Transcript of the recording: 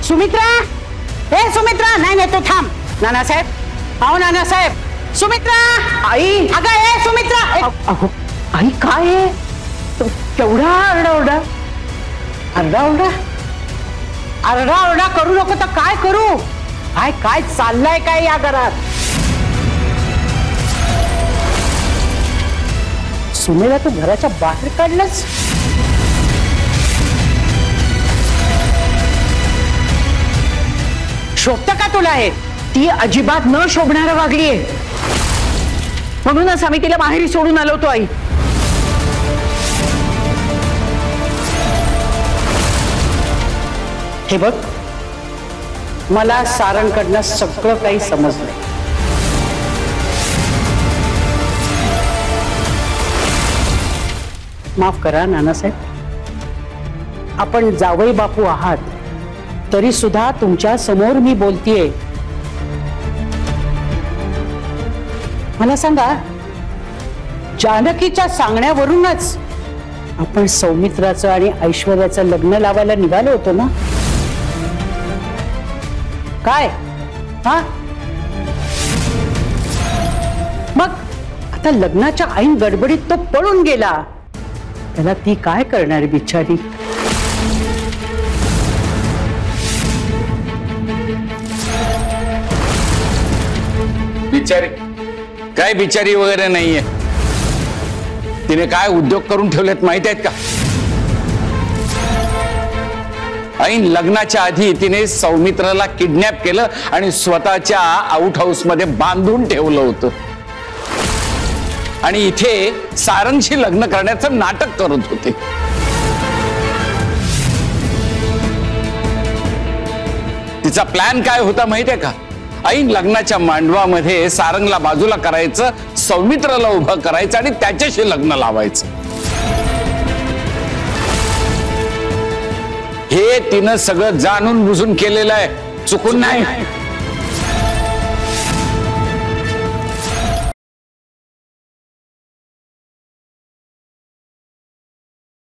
सुमित्रा, ए सुमित्रा, नाही नाही तू थांब. नानासाहेब, अहो नानासाहेब, सुमित्रा. आई, अगं ए सुमित्रा. अहो आई काय आहे? केवढा आरडाओरडा, आरडाओरडा, आरडाओरडा करू नको तर काय करू? काय काय चाललंय काय या घरात? सुमेला तू घराच्या बाहेर काढलंस? शोभतं का तुला हे? ती अजिबात न शोभणारं वागलीये, म्हणूनच आम्ही तिला माहेरी सोडून आलो होतो. आई, हे बघ, मला सारंगकडनं सगळं काही समजलंय. माफ करा नानासाहेब, आपण जावई बापू आहात तरी सुद्धा तुमच्या समोर मी बोलतीये. मला सांगा, जानकीच्या सांगण्यावरूनच आपण सौमित्राचं आणि ऐश्वर्याचं लग्न लावायला निघालो होतो ना? काय हा? मग आता लग्नाच्या ऐन गडबडीत तो पळून गेला, त्याला ती काय करणार बिचारी? बिचारी काय? बिचारी वगैरे नाहीये. तिने काय उद्योग करून ठेवलेत माहित आहेत का? ऐन लग्नाच्या आधी तिने सौमित्राला किडनॅप केलं आणि स्वतःच्या आउट हाऊस मध्ये बांधून ठेवलं होतं आणि इथे सारंगशी लग्न करण्याचं नाटक करत होते. तिचा प्लॅन काय होता माहितीये का? ऐन लग्नाच्या मांडवामध्ये सारंगला बाजूला करायचं, सौमित्राला उभं करायचं आणि त्याच्याशी लग्न लावायचं. हे तिनं सगळं जाणून बुजून केलेलं आहे, चुकून नाही.